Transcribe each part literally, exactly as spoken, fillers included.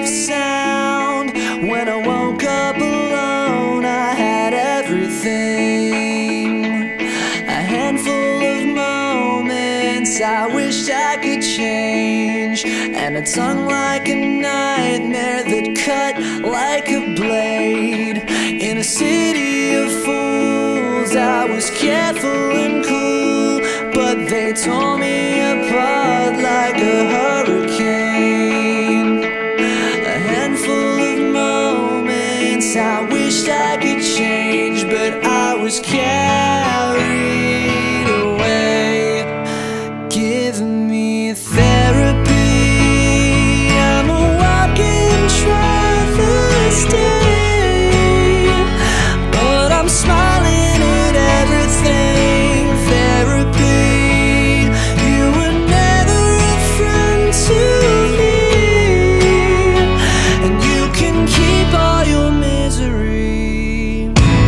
of sound. When I woke up alone, I had everything. A handful of moments I wished I could change, and a tongue like a nightmare that cut like a blade. In a city of fools, I was careful and cool, but they tore me apart like a hurricane. A handful of moments I wished I could change, but I was carried away. Give me therapy, I'm a walking travesty, but I'm smiling at everything. Therapy, you were never a friend to me, and you can keep all your misery.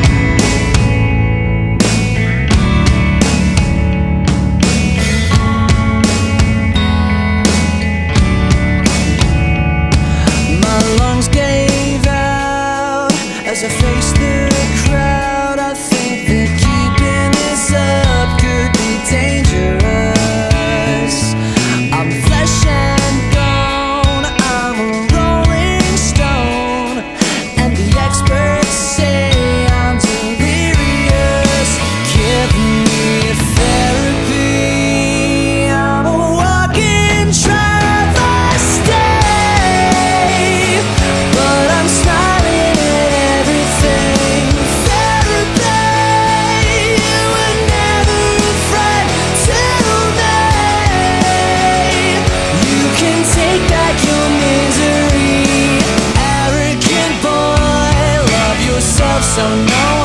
My lungs gave out as I faced the crowd. I think that keeping this up could be dangerous. I'm flesh and bone, I'm a rolling stone, and the experts say I'm delirious. Give me therapy, I'm a walking travesty, but I'm smiling at everything. Therapy, you were never a friend to me. You can take back your misery. Arrogant boy, love yourself so no